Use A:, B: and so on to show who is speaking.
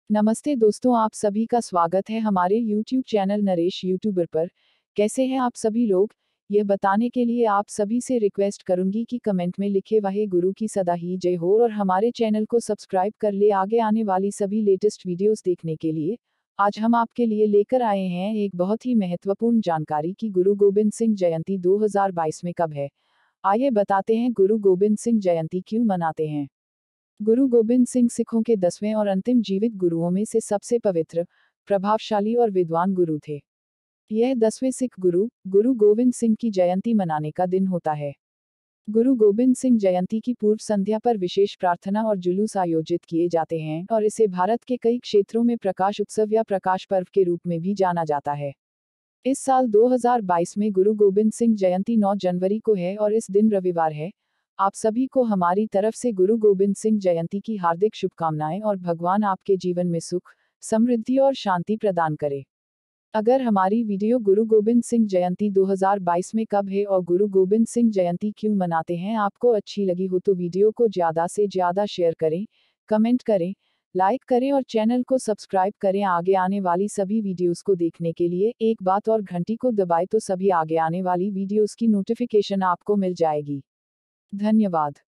A: नमस्ते दोस्तों, आप सभी का स्वागत है हमारे YouTube चैनल नरेश यूट्यूबर पर। कैसे हैं आप सभी लोग? यह बताने के लिए आप सभी से रिक्वेस्ट करूंगी कि कमेंट में लिखे वाहे गुरु की सदा ही जय हो और हमारे चैनल को सब्सक्राइब कर ले आगे आने वाली सभी लेटेस्ट वीडियोस देखने के लिए। आज हम आपके लिए लेकर आए हैं एक बहुत ही महत्वपूर्ण जानकारी कि गुरु गोबिंद सिंह जयंती 2022 में कब है। आइए बताते हैं गुरु गोबिंद सिंह जयंती क्यों मनाते हैं। गुरु गोबिंद सिंह सिखों के 10वें और अंतिम जीवित गुरुओं में से सबसे पवित्र, प्रभावशाली और विद्वान गुरु थे। यह 10वें सिख गुरु, गुरु गोविंद सिंह की जयंती मनाने का दिन होता है। गुरु गोबिंद सिंह जयंती की पूर्व संध्या पर विशेष प्रार्थना और जुलूस आयोजित किए जाते हैं और इसे भारत के कई क्षेत्रों में प्रकाश उत्सव या प्रकाश पर्व के रूप में भी जाना जाता है। इस साल 2022 में गुरु गोबिंद सिंह जयंती 9 जनवरी को है और इस दिन रविवार है। आप सभी को हमारी तरफ से गुरु गोबिंद सिंह जयंती की हार्दिक शुभकामनाएं और भगवान आपके जीवन में सुख, समृद्धि और शांति प्रदान करे। अगर हमारी वीडियो गुरु गोबिंद सिंह जयंती 2022 में कब है और गुरु गोबिंद सिंह जयंती क्यों मनाते हैं आपको अच्छी लगी हो तो वीडियो को ज़्यादा से ज़्यादा शेयर करें, कमेंट करें, लाइक करें और चैनल को सब्सक्राइब करें। आगे आने वाली सभी वीडियोस को देखने के लिए एक बात और घंटी को दबाएं तो सभी आगे आने वाली वीडियोस की नोटिफिकेशन आपको मिल जाएगी। धन्यवाद।